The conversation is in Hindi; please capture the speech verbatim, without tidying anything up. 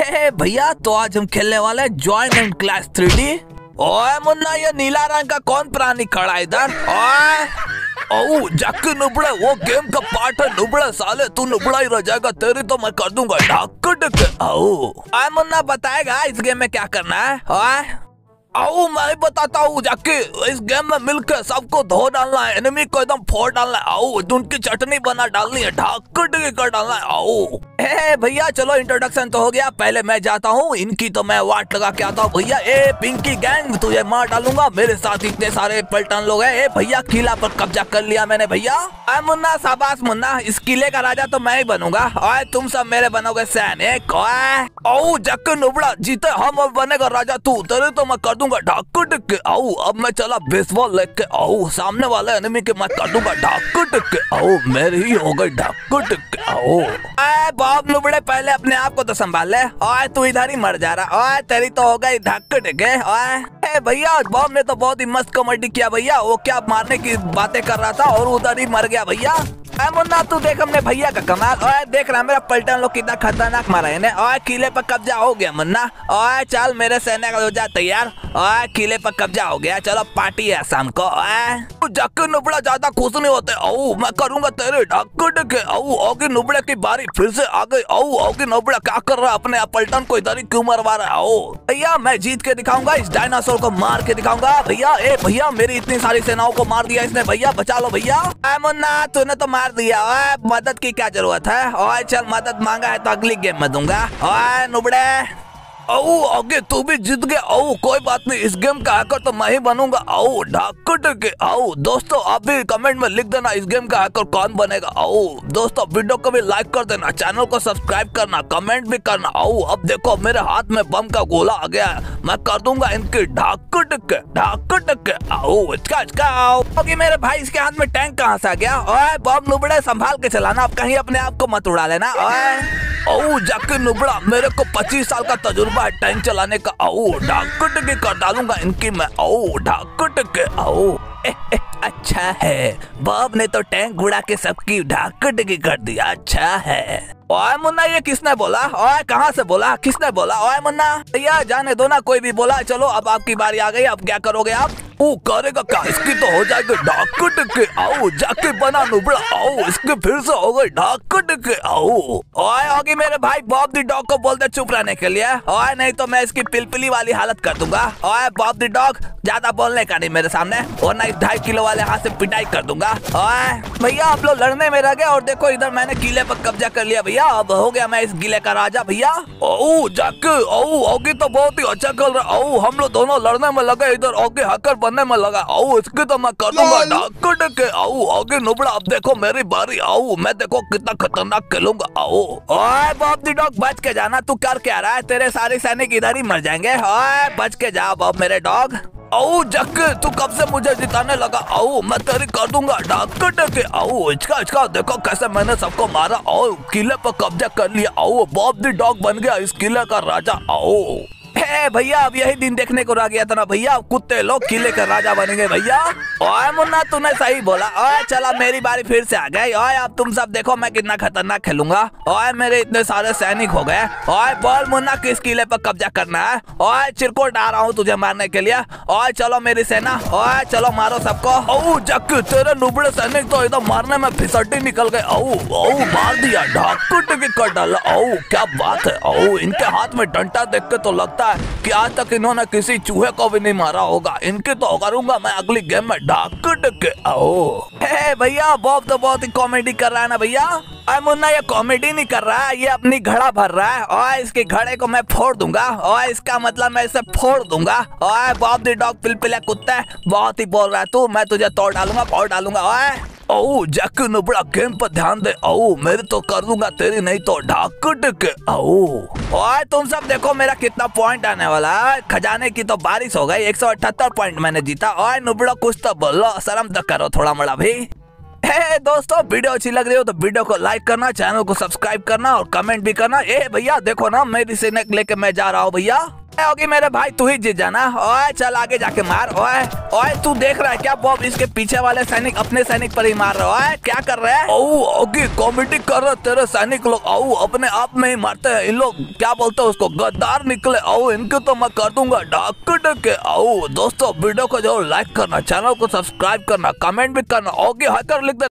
हे भैया, तो आज हम खेलने वाले हैं join and Clash three D. ओए मुन्ना, ये नीला रंग का कौन प्राणी खड़ा है इधर? ओए ओ जाके नुबड़े, वो गेम का पार्ट है नुबड़े साले, तू नुबड़ा ही रह जाएगा, तेरी तो मैं कर दूंगा ढक ढक। ओ आए मुन्ना, बताएगा इस गेम में क्या करना है? ओए आओ मैं बताता हूँ, जाके इस गेम में मिलकर सबको धो डालना है, एनिमी को एकदम फोड़ डालना है। आओ उनकी चटनी बना डालनी है, ढाक कर डालना है। आओ ए भैया, चलो इंट्रोडक्शन तो हो गया, पहले मैं जाता हूँ, इनकी तो मैं वाट लगा के आता हूँ। भैया ए पिंकी गैंग, तुझे मार डालूंगा, मेरे साथ इतने सारे पलटन लोग हैं। ए भैया, किला पर कब्जा कर लिया मैंने भैया। अरे मुन्ना, शाबाश मुन्ना, इस किले का राजा तो मैं ही बनूंगा। ओए तुम सब मेरे बनोगे सैनिक। ओए जाके नुबड़ा, जीते हम और बनेगा राजा तू, तेरे तो मैं कर ढाक टिक। आओ अब मैं चला बेसबॉल लेके, आओ सामने वाले एनिमी के मैं काटूंगा ढाक टिक। आओ मेरी ही हो गई ढाक टिक। आओ ए बाप नुबड़े, पहले अपने आप को तो संभाल ले। ओए तू इधर ही मर जा रहा। ओए तेरी तो हो गई ढाक टिक। ओए भैया, बॉब ने तो बहुत ही मस्त कॉमेडी किया भैया, वो क्या मारने की बातें कर रहा था और उधर ही मर गया भैया। ऐ मुन्ना, तू देख हमने भैया का कमाल। ओए देख रहा मेरा पलटन लोग कितना खतरनाक मारा है। ओए किले पर कब्जा हो गया मुन्ना। ओए चल मेरे सैनिक हो जा तैयार। ओए किले पर कब्जा हो गया, चलो पार्टी है शाम को। ओए जाके नुबड़ा ज्यादा खुश नहीं होते। आओ मैं करूंगा तेरे ढक्कड़ के। आओ ओगी नुबड़े की बारी फिर से आ गई। आओ ओगी नुबड़ा क्या कर रहा है, अपने पलटन को इधर ही क्यों मरवा रहा है? आओ भैया, मैं जीत के दिखाऊंगा, इस डायनासोर को मार के दिखाऊंगा भैया। ए भैया, मेरी इतनी सारी सेनाओं को मार दिया इसने भैया, बचा लो भैया। ऐ मुन्ना, तूने तो मार दिया। ओए मदद की क्या जरूरत है? ओए चल, मदद मांगा है तो अगली गेम में दूंगा। ओए नुबड़े, आओ आगे तू भी जीत गया। आओ कोई बात नहीं, इस गेम का हैकर तो मैं ही बनूंगा। आओ ढाक के। आओ दोस्तों, आप भी कमेंट में लिख देना इस गेम का हैकर कौन बनेगा। आओ दोस्तों, वीडियो को भी लाइक कर देना, चैनल को सब्सक्राइब करना, कमेंट भी करना। आओ अब देखो मेरे हाथ में बम का गोला आ गया है, मैं कर दूंगा इनकी ढाक के ढाक के। आओ इचका इचका। आओ क्योंकि मेरे भाई, इसके हाथ में टैंक कहाँ से आ गया? ओए बम नुबड़े, संभाल के चलाना, आप कहीं अपने आप को मत उड़ा लेना। ओए ओ जाके नुबड़ा, मेरे को पच्चीस साल का तजुर्बा है टैंक चलाने का। आओ ढाक के कर डालूंगा इनकी मैं। आओ ढाक के। आओ ए, ए, अच्छा है, बॉब ने तो टैंक उड़ा के सबकी ढाक के कर दिया। अच्छा है। ओए मुन्ना, ये किसने बोला? ओए कहाँ से बोला, किसने बोला? ओए मुन्ना भैया, जाने दो ना, कोई भी बोला। चलो अब आपकी बारी आ गई, अब क्या करोगे आप? ओ करेगा क्या, इसकी तो हो जाएगी ढाक के। आओ जाके बना नुबड़ा। आओ इसके फिर से हो गई ढाक के। आओ ओए होगी मेरे भाई, बॉब द डॉग को बोल दे चुप रहने के लिए। ओए नहीं तो मैं इसकी पिलपिली वाली हालत कर दूंगा। ओए बॉब द डॉग, ज्यादा बोलने का नहीं मेरे सामने, वरना इस ढाई किलो वाले हाथ से पिटाई कर दूंगा। ओए भैया, आप लोग लड़ने में रह गए और देखो इधर मैंने किले पर कब्जा कर लिया भैया, अब हो गया मैं इस किले का राजा भैया। ओ जाके, ओ होगी तो बहुत ही अच्छा कर रहा। ओ हम लोग दोनों लड़ने में लगे, इधर ओगी हैकर बनने में लगा। आओ इसकी तो मैं कर दूंगा ढाक के। आओ आगे नुबड़ा, अब देखो मेरी बारी। आओ मैं देखो कितना खतरनाक खेलूंगा। आओ ओए बॉब द डॉग, बच के जाना, तू कर क्या रहा है? तेरे सारे सैनिक इधर ही मर जाएंगे। ओए बच के जा बॉब मेरे डॉग। आओ जक्के, तू कब से मुझे जिताने लगा? आओ मैं तेरी कर दूंगा ढाक के। आओ इचका इचका, देखो कैसे मैंने सबको मारा। आओ किले पर कब्जा कर लिया। आओ बॉब द डॉग बन गया इस किले का राजा। आओ हे भैया, अब यही दिन देखने को रह गया था ना भैया, कुत्ते लोग किले का राजा बनेंगे भैया। ओए मुन्ना, तूने सही बोला। ओए चला मेरी बारी फिर से आ गई। ओए अब तुम सब देखो मैं कितना खतरनाक खेलूंगा। ओए मेरे इतने सारे सैनिक हो गए। ओए बोल मुन्ना, किस किले पर कब्जा करना है? ओए चिरकुट आ रहा हूँ तुझे मारने के लिए। ओए चलो मेरी सेना, ओए चलो मारो सबको। ओ जक, तेरे नुबड़े सैनिक तो एकदम मारने में फिसड्डी निकल गए। ओ ओ मार दिया ढाक के कर डाला। ओ क्या बात है। ओ इनके हाथ में डंडा देख के तो लगता कि आज तक इन्होंने किसी चूहे को भी नहीं मारा होगा। इनके तो करूंगा मैं अगली गेम में ढाक के। आओ हे भैया, बॉब तो बहुत ही कॉमेडी कर रहा है ना भैया। अरे मुन्ना, ये कॉमेडी नहीं कर रहा है, ये अपनी घड़ा भर रहा है। और इसके घड़े को मैं फोड़ दूंगा। और इसका मतलब मैं इसे फोड़ दूंगा। और बॉब द डॉग पिलपिला कुत्ता, बहुत ही बोल रहा है तू, मैं तुझे तोड़ डालूंगा, फोड़ डालूंगा। ओए ओ जाके नुबड़ा, गेम पर ध्यान दे। ओ मेरे तो कर दूंगा, तेरी नहीं तो ढाक के। आओ ओए तुम सब देखो मेरा कितना पॉइंट आने वाला है। खजाने की तो बारिश हो गई, एक सौ अठहत्तर पॉइंट मैंने जीता। ओए नुबड़ा, कुछ तो बोलो, शर्म तो करो थोड़ा मोड़ा भी। हे दोस्तों, वीडियो अच्छी लग रही हो तो वीडियो को लाइक करना, चैनल को सब्सक्राइब करना और कमेंट भी करना। ए भैया देखो ना, मेरी सेना लेके मैं जा रहा हूँ भैया। होगी मेरे भाई, तू ही जीत जाना। ओए चल आगे जाके मार। ओए ओए तू देख रहा है क्या बॉब, इसके पीछे वाले सैनिक अपने सैनिक पर ही मार रहे। ओए क्या कर रहे हैं? ओ ओगी कॉमेडी कर रहे तेरे सैनिक लोग। ओ अपने आप में ही मारते हैं इन लोग, क्या बोलते हैं उसको, गद्दार निकले। ओ इनके तो मैं कर दूंगा डाक के। ओ दोस्तों वीडियो को जरूर लाइक करना, चैनल को सब्सक्राइब करना, कमेंट भी करना। ओगी हैकर लिख दे।